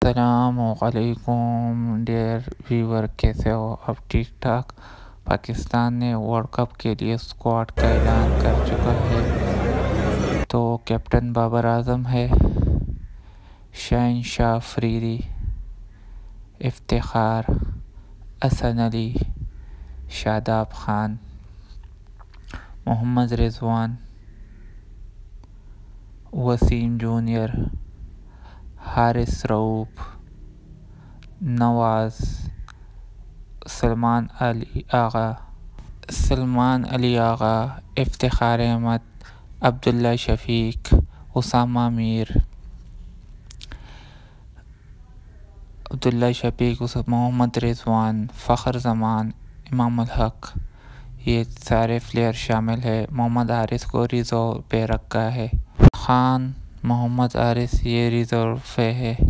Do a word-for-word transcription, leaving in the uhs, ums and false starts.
السلام علیکم ڈیئر ویور، کیسے ہو؟ اب ٹھیک ٹھاک۔ پاکستان نے ورلڈ کپ کے لیے اسکواڈ کا اعلان کر چکا ہے، تو کیپٹن بابر اعظم ہے، شہنشاہ افریدی، افتخار، حسن علی، شاداب خان، محمد رضوان، وسیم جونیئر، حارث رؤوف، نواز، سلمان علی آغا سلمان علی آغا افتخار احمد، عبداللہ شفیق، اسامہ میر، عبداللہ شفیق، محمد رضوان، فخر زمان، امام الحق، یہ سارے پلیئر شامل ہیں۔ محمد حارث کو ریزرو پہ رکھا ہے۔ خان محمد حارث یہ ریزرو پہ ہے۔